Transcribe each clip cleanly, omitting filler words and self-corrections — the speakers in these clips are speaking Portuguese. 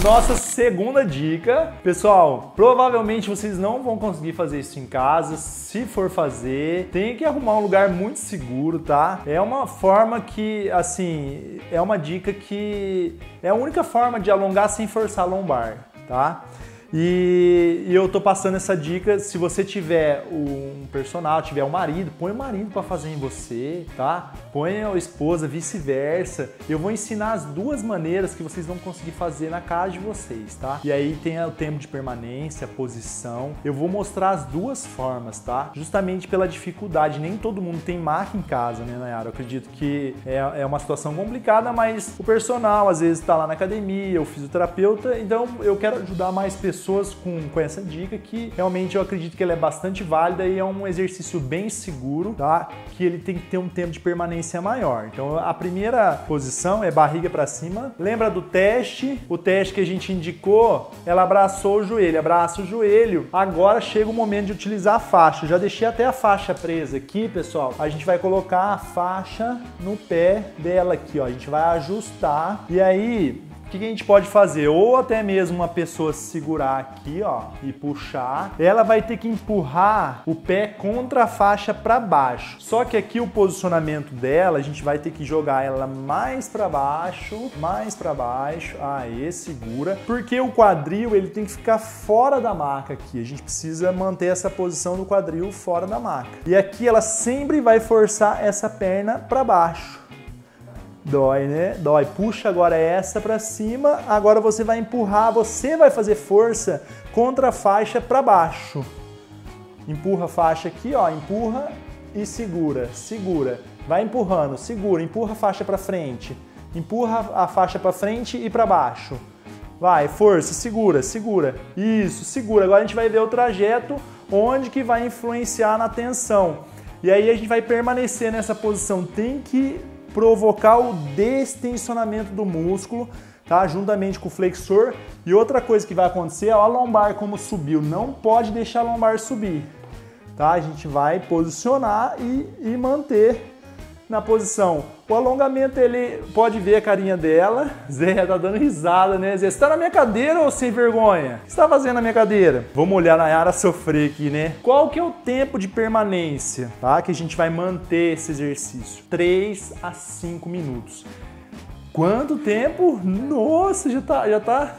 Nossa segunda dica, pessoal, provavelmente vocês não vão conseguir fazer isso em casa. Se for fazer, tem que arrumar um lugar muito seguro, tá? É uma forma que, assim, é uma dica que é a única forma de alongar sem forçar a lombar, tá? E eu tô passando essa dica, se você tiver um personal, tiver um marido, põe o marido para fazer em você, tá? Põe a esposa, vice-versa. Eu vou ensinar as duas maneiras que vocês vão conseguir fazer na casa de vocês, tá? E aí tem o tempo de permanência, a posição. Eu vou mostrar as duas formas, tá? Justamente pela dificuldade, nem todo mundo tem maca em casa, né, Nayara? Eu acredito que é uma situação complicada, mas o personal às vezes tá lá na academia, o fisioterapeuta, então eu quero ajudar mais pessoas com essa dica que realmente eu acredito que ela é bastante válida e é um exercício bem seguro, tá? Que ele tem que ter um tempo de permanência maior. Então a primeira posição é barriga para cima. Lembra do teste? O teste que a gente indicou, ela abraçou o joelho, abraça o joelho. Agora chega o momento de utilizar a faixa. Eu já deixei até a faixa presa aqui, pessoal. A gente vai colocar a faixa no pé dela aqui, ó. A gente vai ajustar e aí o que a gente pode fazer? Ou até mesmo uma pessoa segurar aqui, ó, e puxar. Ela vai ter que empurrar o pé contra a faixa para baixo. Só que aqui o posicionamento dela, a gente vai ter que jogar ela mais para baixo, mais para baixo. Aí, segura. Porque o quadril, ele tem que ficar fora da maca aqui. A gente precisa manter essa posição do quadril fora da maca. E aqui ela sempre vai forçar essa perna para baixo. Dói, né? Dói. Puxa agora essa para cima. Agora você vai empurrar, você vai fazer força contra a faixa para baixo. Empurra a faixa aqui, ó, empurra e segura, segura. Vai empurrando, segura, empurra a faixa para frente. Empurra a faixa para frente e para baixo. Vai, força, segura, segura. Isso, segura. Agora a gente vai ver o trajeto onde que vai influenciar na tensão. E aí a gente vai permanecer nessa posição. Tem que provocar o destensionamento do músculo, tá? Juntamente com o flexor. E outra coisa que vai acontecer, ó, a lombar como subiu, não pode deixar a lombar subir, tá? A gente vai posicionar e manter na posição. O alongamento, ele pode ver a carinha dela. Zé tá dando risada, né, Zé? Você tá na minha cadeira ou sem vergonha? O que você tá fazendo na minha cadeira? Vamos olhar na Nayara sofrer aqui, né? Qual que é o tempo de permanência, tá? Que a gente vai manter esse exercício? 3 a 5 minutos. Quanto tempo? Nossa, já tá...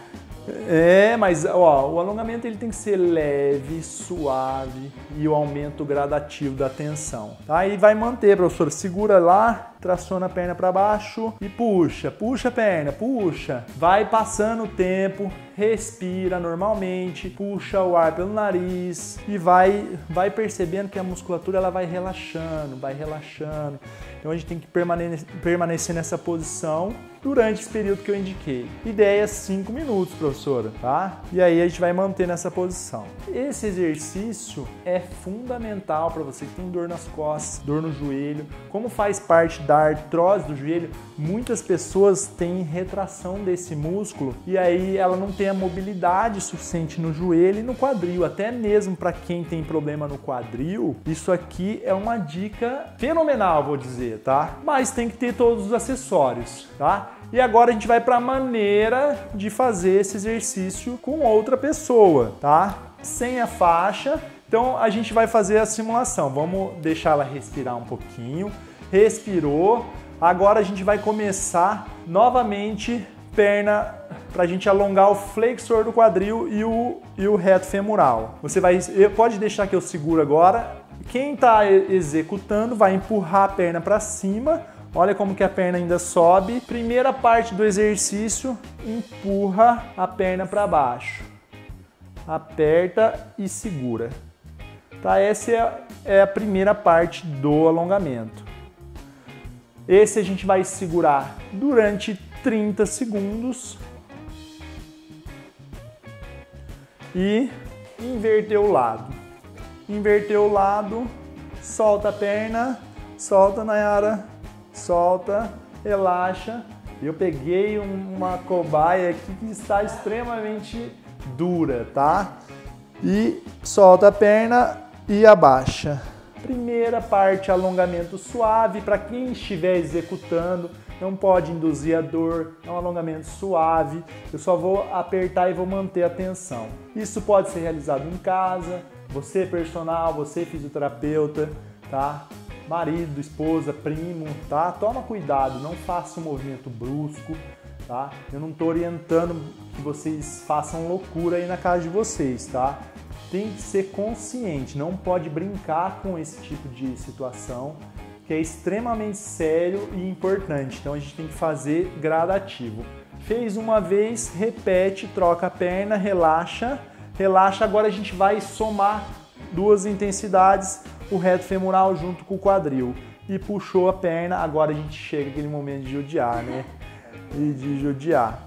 mas ó, o alongamento ele tem que ser leve, suave e o aumento gradativo da tensão. Tá? Aí vai manter, professor, segura lá, traciona a perna para baixo e puxa, puxa a perna, puxa. Vai passando o tempo, respira normalmente, puxa o ar pelo nariz e vai percebendo que a musculatura ela vai relaxando, vai relaxando. Então a gente tem que permanecer nessa posição durante esse período que eu indiquei. Ideia 5 minutos, professora, tá? E aí a gente vai manter nessa posição. Esse exercício é fundamental para você que tem dor nas costas, dor no joelho. Como faz parte da artrose do joelho, muitas pessoas têm retração desse músculo e aí ela não tem a mobilidade suficiente no joelho e no quadril. Até mesmo para quem tem problema no quadril, isso aqui é uma dica fenomenal, vou dizer, tá? Mas tem que ter todos os acessórios, tá? E agora a gente vai para a maneira de fazer esse exercício com outra pessoa, tá? Sem a faixa. Então a gente vai fazer a simulação. Vamos deixar ela respirar um pouquinho. Respirou. Agora a gente vai começar novamente perna para a gente alongar o flexor do quadril e o reto femoral. Você pode deixar que eu seguro agora. Quem está executando vai empurrar a perna para cima. Olha como que a perna ainda sobe. Primeira parte do exercício, empurra a perna para baixo. Aperta e segura. Tá? Essa é a primeira parte do alongamento. Esse a gente vai segurar durante 30 segundos. E inverter o lado. Inverter o lado, solta a perna, solta, Nayara. Solta, relaxa. Eu peguei uma cobaia aqui que está extremamente dura, tá? E solta a perna e abaixa. Primeira parte, alongamento suave. Para quem estiver executando, não pode induzir a dor, é um alongamento suave, eu só vou apertar e vou manter a tensão. Isso pode ser realizado em casa, você personal, você fisioterapeuta, tá? Marido, esposa, primo, tá? Toma cuidado, não faça um movimento brusco, tá? Eu não estou orientando que vocês façam loucura aí na casa de vocês, tá? Tem que ser consciente, não pode brincar com esse tipo de situação, que é extremamente sério e importante. Então a gente tem que fazer gradativo. Fez uma vez, repete, troca a perna, relaxa, relaxa. Agora a gente vai somar duas intensidades, o reto femoral junto com o quadril. E puxou a perna, agora a gente chega naquele momento de judiar, né? E de judiar.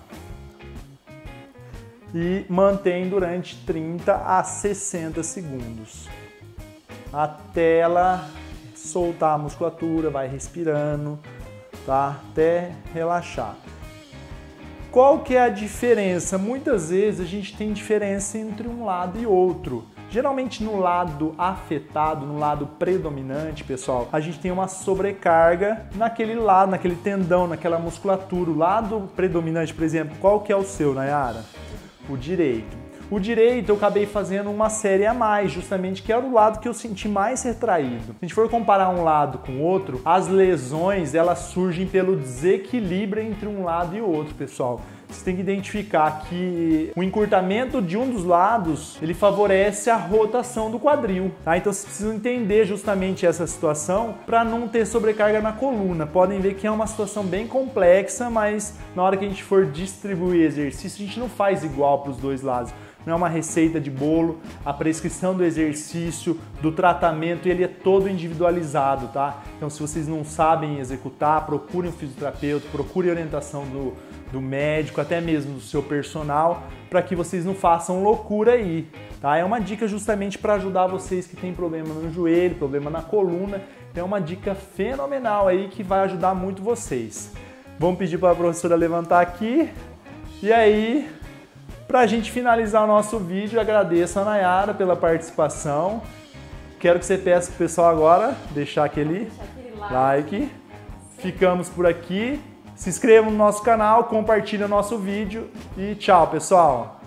E mantém durante 30 a 60 segundos. Até ela soltar a musculatura, vai respirando, tá? Até relaxar. Qual que é a diferença? Muitas vezes a gente tem diferença entre um lado e outro. Geralmente no lado afetado, no lado predominante, pessoal, a gente tem uma sobrecarga naquele lado, naquele tendão, naquela musculatura. O lado predominante, por exemplo, qual que é o seu, Nayara? O direito. O direito eu acabei fazendo uma série a mais, justamente que era o lado que eu senti mais retraído. Se a gente for comparar um lado com o outro, as lesões elas surgem pelo desequilíbrio entre um lado e o outro, pessoal. Você tem que identificar que o encurtamento de um dos lados, ele favorece a rotação do quadril, tá? Então vocês precisam entender justamente essa situação para não ter sobrecarga na coluna. Podem ver que é uma situação bem complexa, mas na hora que a gente for distribuir exercício, a gente não faz igual para os dois lados. Não é uma receita de bolo, a prescrição do exercício, do tratamento, ele é todo individualizado, tá? Então se vocês não sabem executar, procurem um fisioterapeuta, procurem orientação do médico, até mesmo do seu personal, para que vocês não façam loucura aí, tá? É uma dica justamente para ajudar vocês que têm problema no joelho, problema na coluna, então é uma dica fenomenal aí que vai ajudar muito vocês. Vamos pedir para a professora levantar aqui, e aí, para a gente finalizar o nosso vídeo, agradeço a Nayara pela participação, quero que você peça para o pessoal agora, deixar aquele like, ficamos por aqui. Se inscreva no nosso canal, compartilhe o nosso vídeo e tchau, pessoal!